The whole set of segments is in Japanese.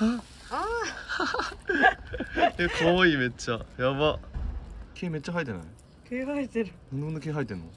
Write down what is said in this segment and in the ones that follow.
え、可愛いめっちゃ。やば。毛めっちゃ生えてない？ 毛生えてる。 なんで毛生えてんの？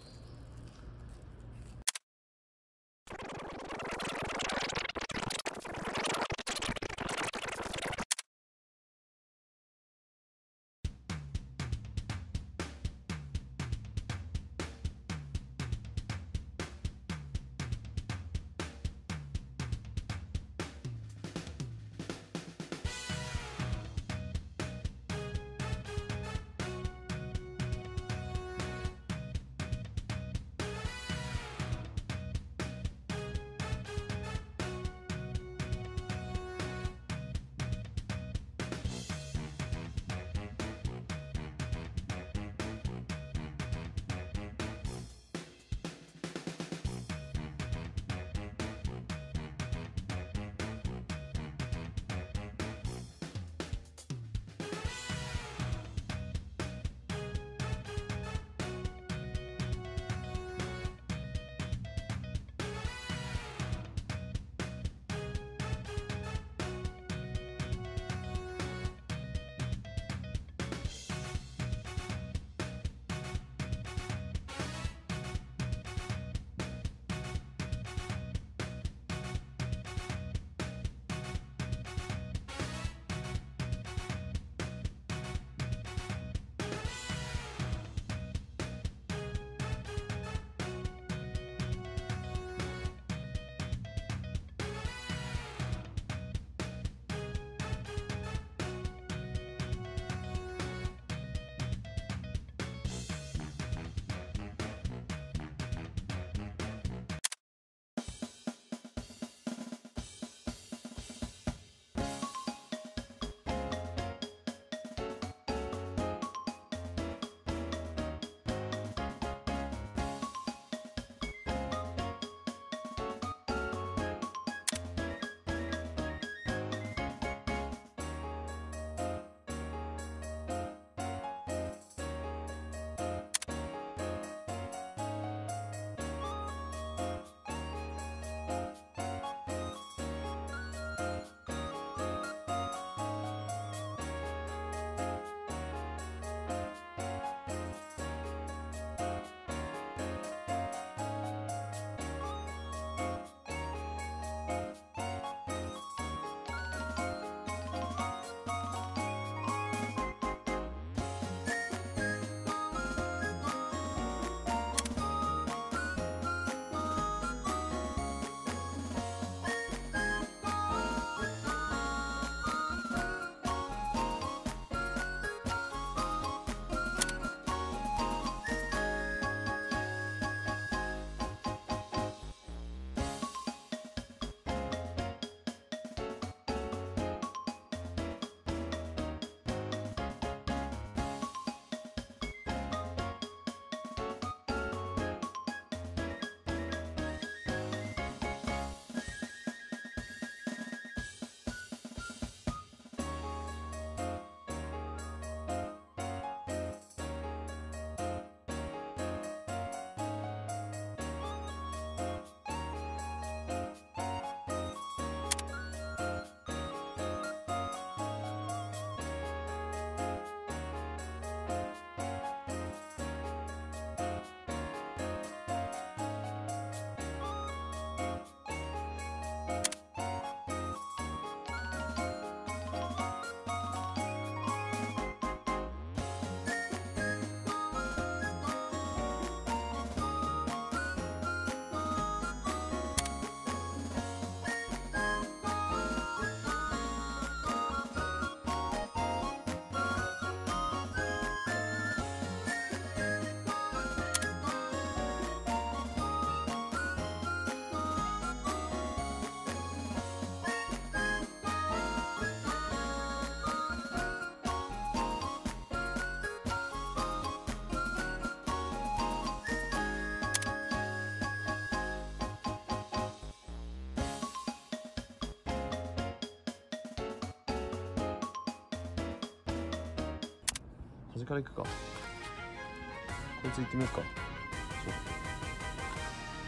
端から行くか。こいつ行ってみようか。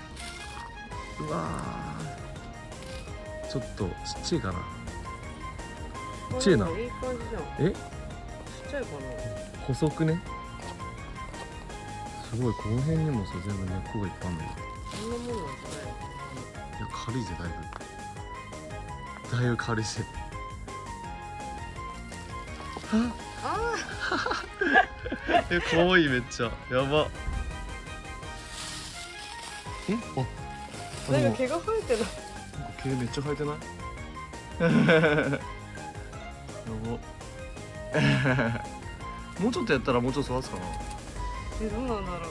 うわー、ちょっとちっちゃいかな。 っちゃいな。 いい感じじゃん。 え、 ちっちゃいかな。 細くね。すごい、この辺にもさ、全部根っこがいっぱいあるのよ。 そんなもんなんじゃない。 いや、軽いぜ、だいぶ。だいぶ軽いぜ。 あえ、可愛い、めっちゃ。やば。え、あ、 あ、なんか毛が生えてる。 毛めっちゃ生えてない？やば。もうちょっとやったらもうちょっと育つかな。 え、どうなんだろう。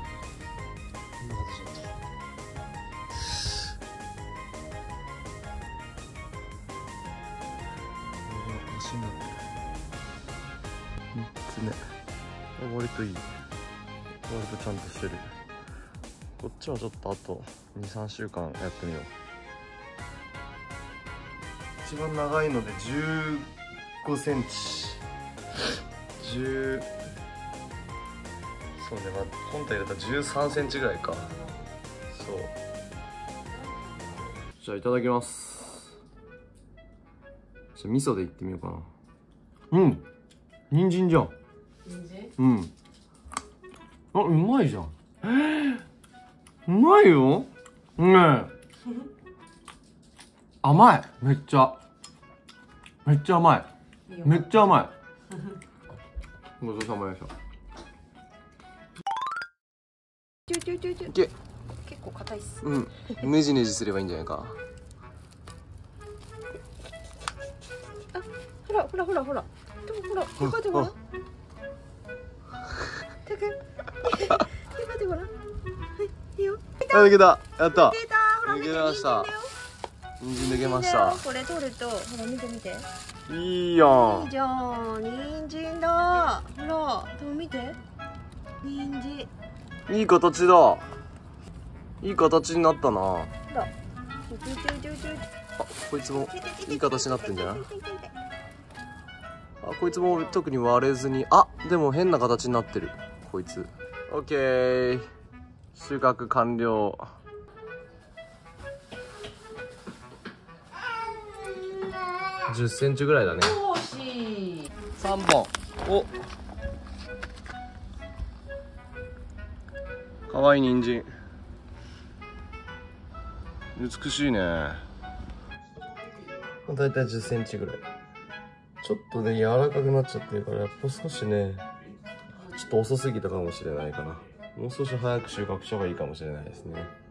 足になってる。3つ目。割といい。割とちゃんとしてる。こっちはちょっとあと2、3週間やってみよう。一番長いので15センチ。10、そうね、まあ、本体入れたら13センチぐらいか。そう。じゃあいただきます。じゃあ味噌でいってみようかな。うん。人参じゃん。 人参？ うん。あ、うまいじゃん。うまいよ。ねえ。甘い。めっちゃ。めっちゃ甘い。めっちゃ甘い。ごちそうさまでした。いけ。 結構硬いっす。 うん。ねじねじすればいいんじゃないか。 あ、ほらほらほらほら。でもほら、手がでほら。手が。手がでほら。はい、いいよ。 抜けた。やった。 出た。ほら、 抜けました。人参抜けました。 これ取ると、ほら見て見て。 いいやん。 いいじゃん、人参だ。ほら、でも見て。人参。 いい形だ。いい形になったな。 ほら。 あ、こいつもいい形になってんじゃない？あ、こいつも特に割れずに。あ、でも変な形になってる。こいつ。オッケー。収穫完了。10センチぐらいだね。 惜しい。 3本。お。かわいい人参。美しいね。だいたい10センチぐらい。ちょっとね、柔らかくなっちゃってるから、やっぱ少しね、ちょっと遅すぎたかもしれないかな。もう少し早く収穫した方がいいかもしれないですね。